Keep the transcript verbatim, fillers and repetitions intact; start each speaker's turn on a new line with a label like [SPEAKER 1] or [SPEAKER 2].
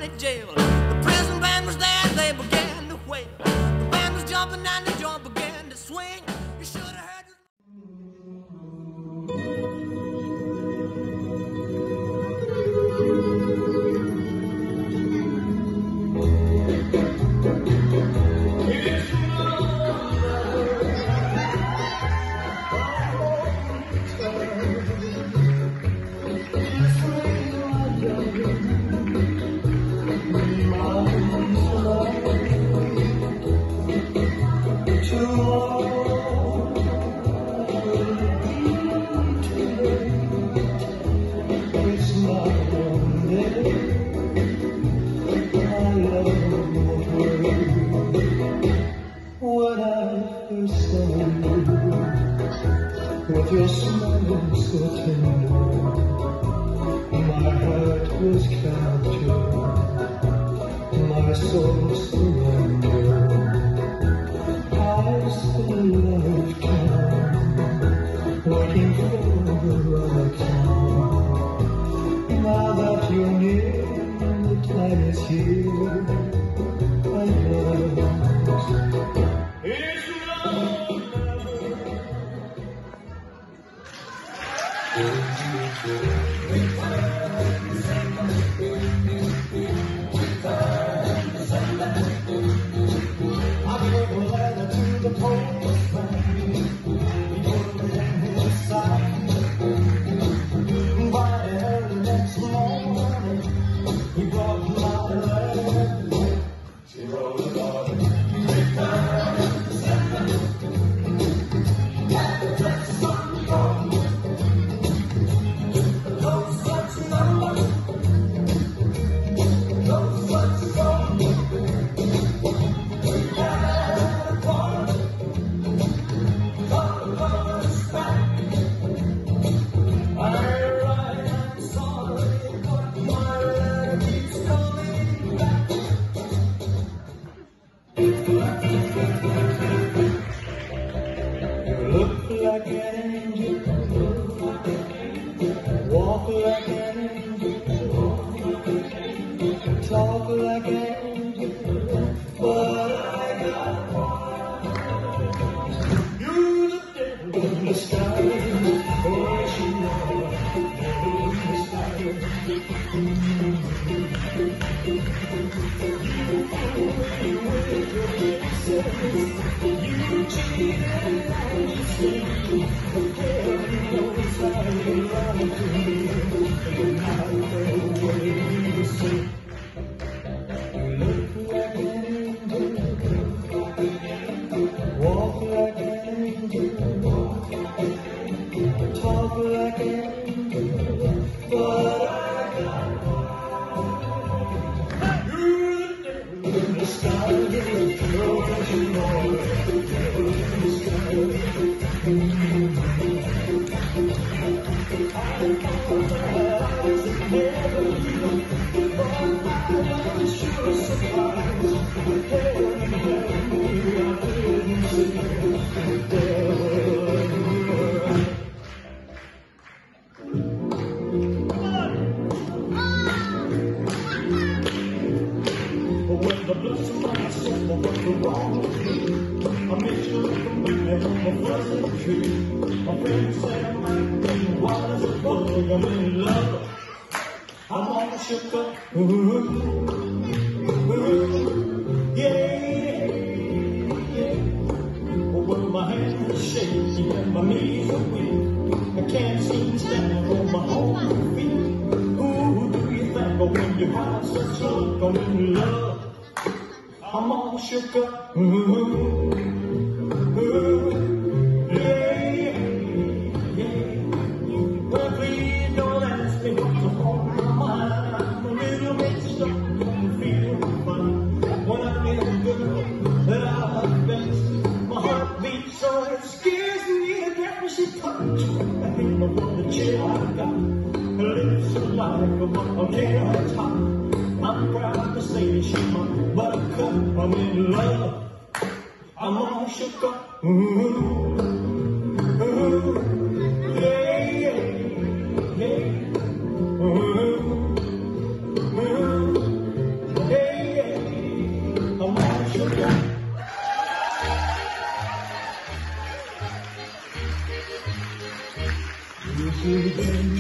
[SPEAKER 1] county jail. The prison band was there, they began to wail. The band was jumping and the joint began to swing. You should have heard.
[SPEAKER 2] With your smile so tender, my heart was captured, my soul surrendered. I spent a lifetime waiting for the right time. Now that you're near, the time is here, I love. It's love. Look like an angel, walk like an angel, talk like an angel, but I got you're the devil in the sky, oh she knows, the devil in the sky. You cheated and you said you inside and lied to me, and now the way you say you look like an angel, walk like an angel, talk like an angel, but I got you're the devil in the sky. Don't you know the devil in the sky? I thought I was never you, but I was sure surprised. The devil in me, I couldn't see the devil in your eyes. When the blues of my soul were the wrong tree, I made you look at me and I'm a fuzzy tree. My friends say I'm acting wild as a bug, I'm in love. I'm all shook up, ooh, ooh, yeah, yeah. Well, my hands are shaking and my knees are weak. I can't seem to stand on my own feet. Who do you think of when you have such luck? I'm in love. I'm all shook up, ooh, ooh, yeah, yeah. Well, please don't ask me what's on my mind. I'm a little mixed up and feeling funny. When I get a girl that I like best, my heart beats so it scares me to death when she touches. I think I want the chill I got. Her lips are like a volcano top. I'm proud to say she's my buttercup. I'm in love. I'm all shook up. Ooh, ooh, yeah, yeah, yeah. Ooh, ooh, I want sugar. You should have been